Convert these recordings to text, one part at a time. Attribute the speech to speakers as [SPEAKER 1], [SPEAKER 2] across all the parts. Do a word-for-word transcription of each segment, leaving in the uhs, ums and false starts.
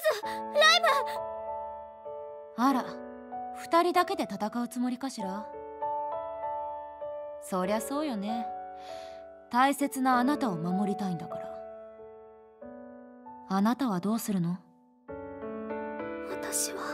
[SPEAKER 1] ず、ライム。
[SPEAKER 2] あら、二人だけで戦うつもりかしら。そりゃそうよね。大切なあなたを守りたいんだから。あなたはどうするの？
[SPEAKER 1] 私は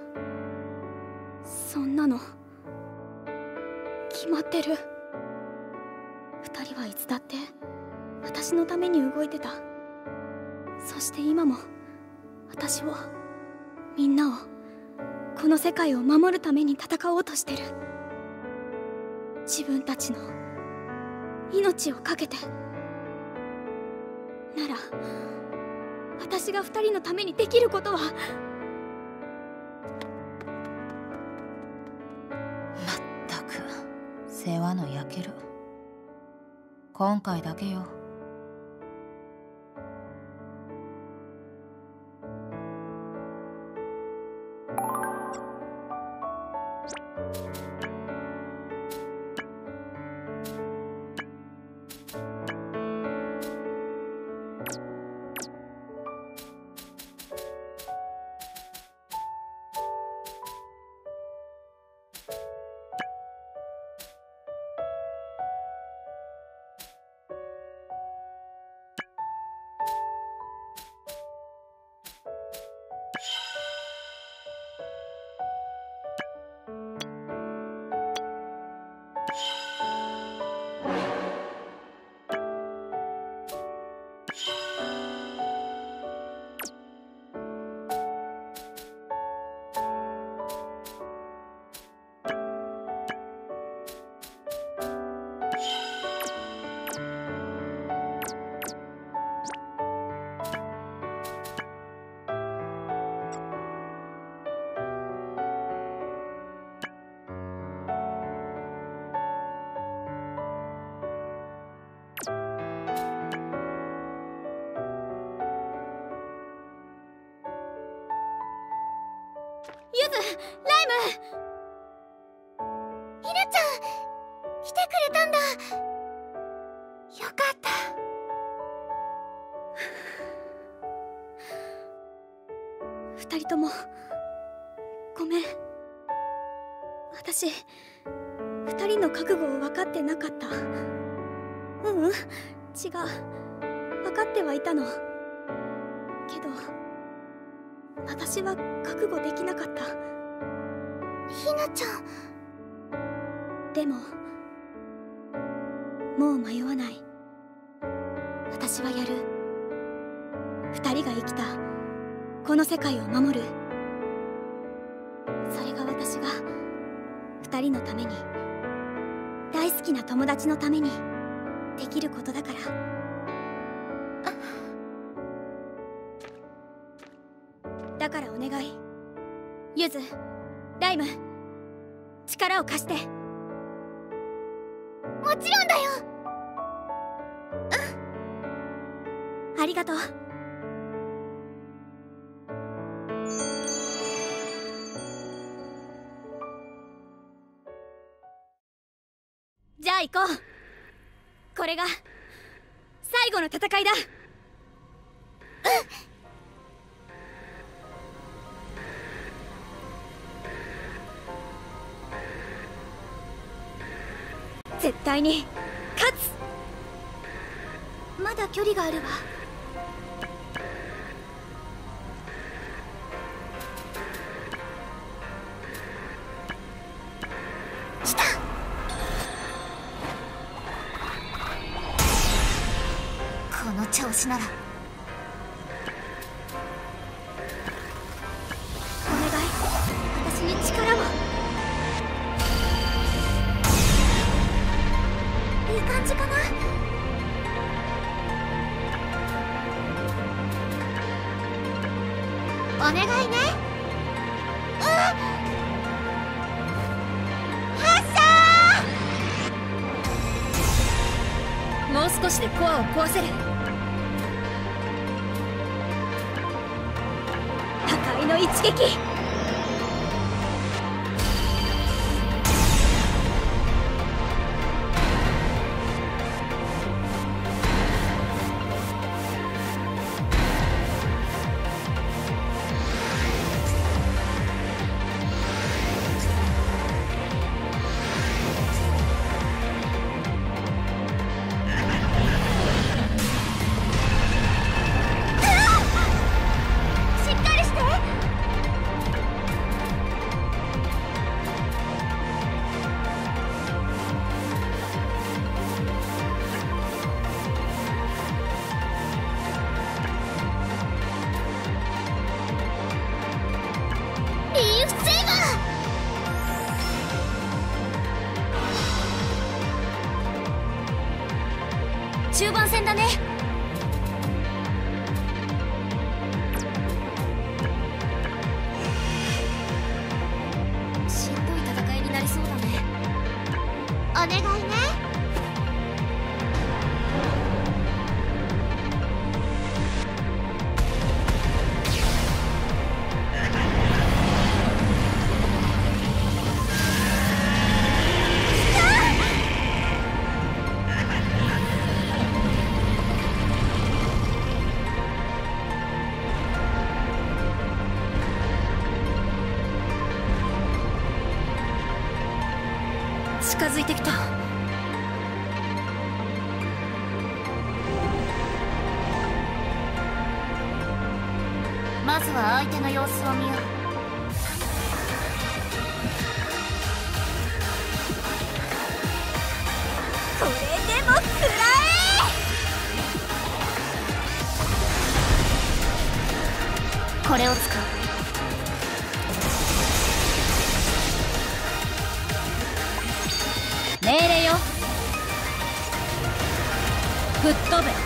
[SPEAKER 1] そんなの決まってる。二人はいつだって私のために動いてた。そして今も私を、みんなを、この世界を守るために戦おうとしてる。自分たちの命を懸けて。なら私が二人のためにできることは。
[SPEAKER 2] まったく世話の焼ける。今回だけよ。
[SPEAKER 1] ゆず、ライム。ひなちゃん、来てくれたんだ。よかった。二人ともごめん。私、二人の覚悟を分かってなかった。ううん、違う。分かってはいたの。けど私は覚悟できなかった。ひなちゃん。でももう迷わない。私はやる。二人が生きたこの世界を守る。それが私が二人のために、大好きな友達のためにできることだから。だからお願い、ゆず、ライム、力を貸して。もちろんだよ。うん、ありがとう。じゃあ行こう。これが最後の戦いだ。うん。絶対に勝つ。まだ距離があるわ。来た。この調子なら。お願い、私に力を。いい感じかな。お願いね。うん。発射。もう少しでコアを壊せる。破壊の一撃。
[SPEAKER 2] 近づいてきた。まずは相手の様子を見よう。
[SPEAKER 1] これでも食ら
[SPEAKER 2] え。これを使う。命令よ。吹っ飛べ。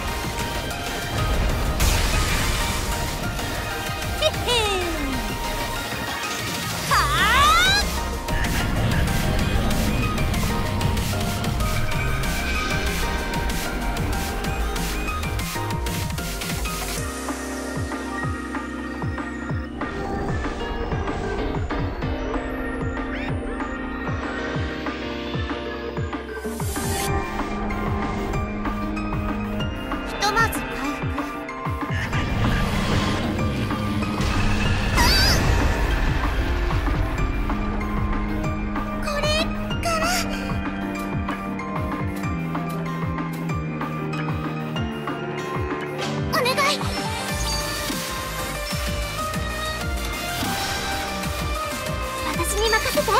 [SPEAKER 1] 私に任せて。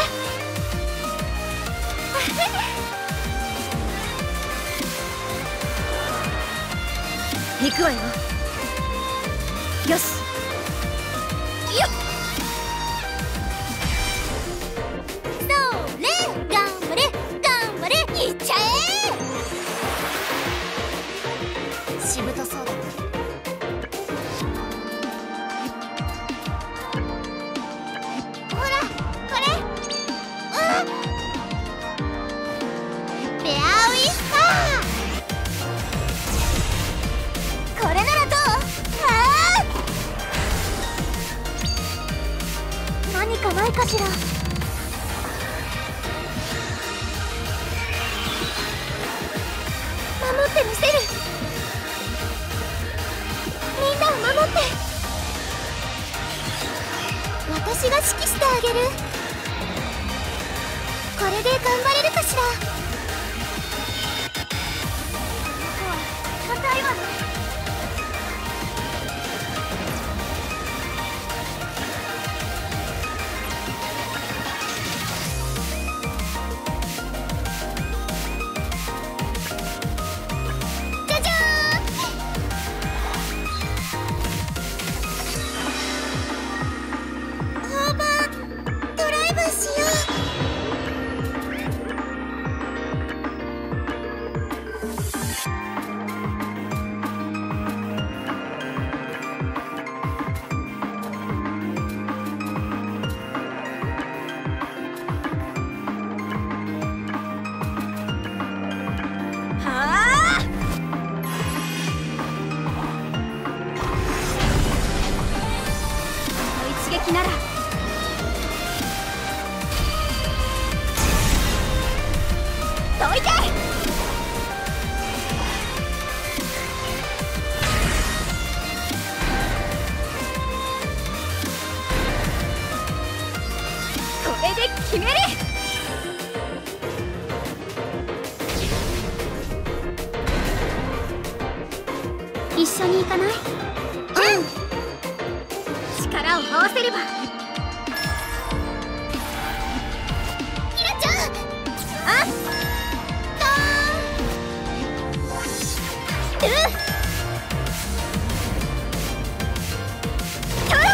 [SPEAKER 2] 行くわよ。よし。よっ。
[SPEAKER 1] それ、頑張れ頑張れ、いっちゃえ。
[SPEAKER 2] しぶとそうだ。
[SPEAKER 1] 何かないかしら。守ってみせる。みんなを守って。私が指揮してあげる。これで頑張れるかしら。ここは硬いわね。 ならどいて。これで決める。一緒に行かない？うん。力を合わせれば。キラちゃん、あっとー、トゥート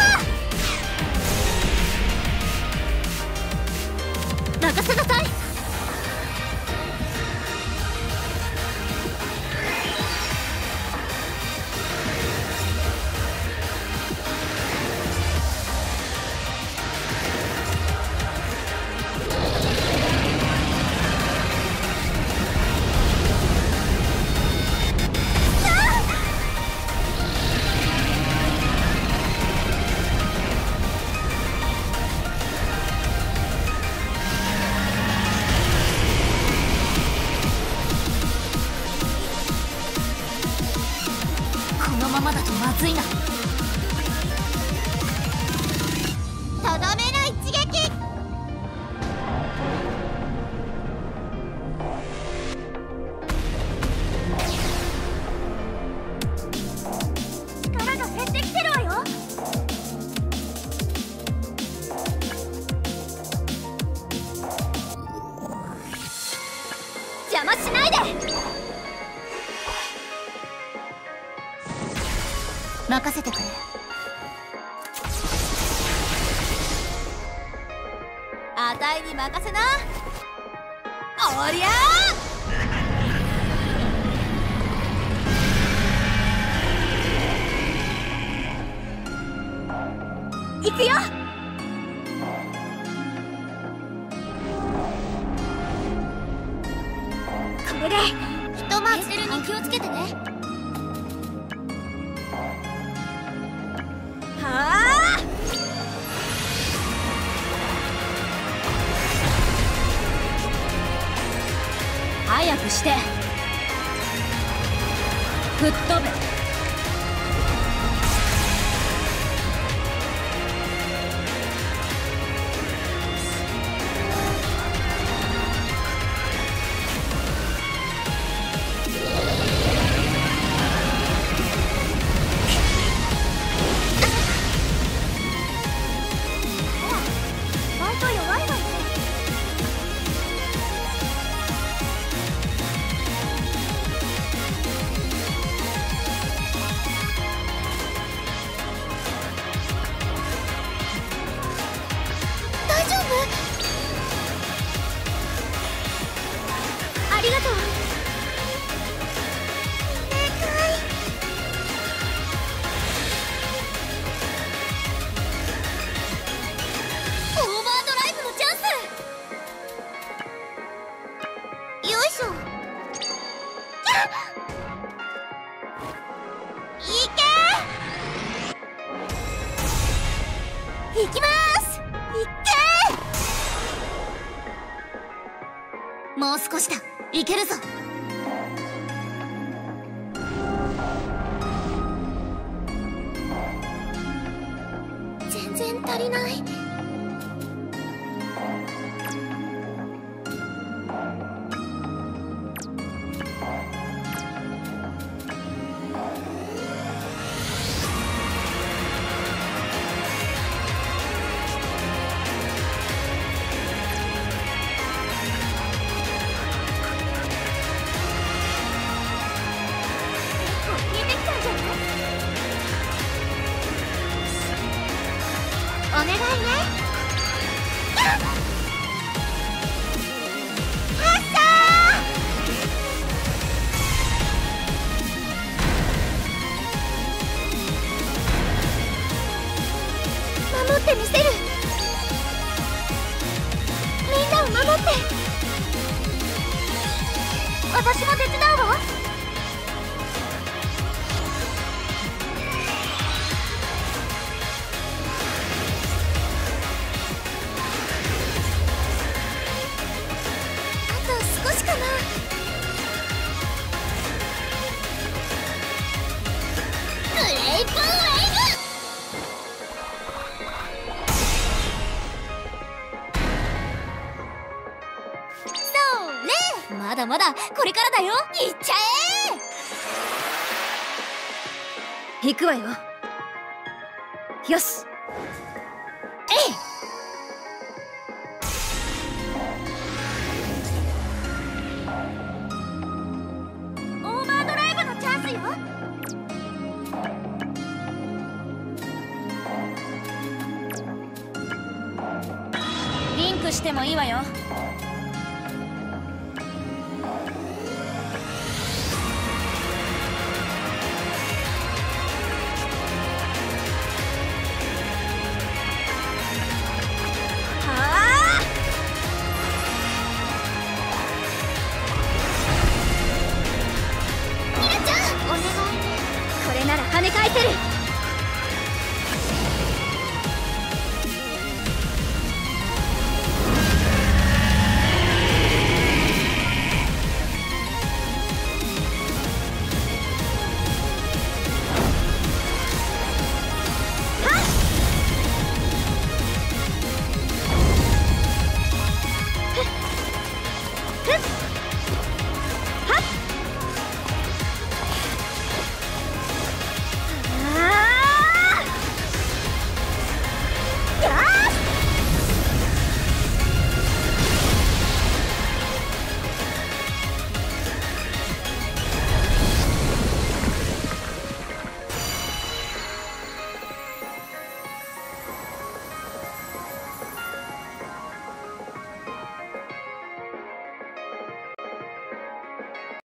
[SPEAKER 1] ラー、任せなさい。
[SPEAKER 2] このままだとまずいな。
[SPEAKER 1] とどめの一撃。 邪魔しないで。
[SPEAKER 2] 任せてくれ。
[SPEAKER 3] あたいに任せな。おりゃ
[SPEAKER 1] ー行くよ。これで
[SPEAKER 3] ひとまずに気をつけてね。
[SPEAKER 1] はあ、
[SPEAKER 2] 早くして。吹っ飛べ。
[SPEAKER 1] 割と弱いわね。
[SPEAKER 3] 大丈夫？
[SPEAKER 1] ありがとう。
[SPEAKER 3] オーバードライブのチャンス。よいしょ。いけー。行きまーす。いっけー。もう少しだ。いけるぞ。全然足りない。
[SPEAKER 1] 見えてきたんじゃない？
[SPEAKER 3] お願いね。守ってみせる。みんなを守って。私も手伝うわ。あと少しかな。グレイプウェイブ。それ、まだまだこれからだよ。いっちゃ
[SPEAKER 2] 行くわよ。よし。
[SPEAKER 3] え。えい。オーバードライブのチャンスよ。
[SPEAKER 2] リンクしてもいいわよ。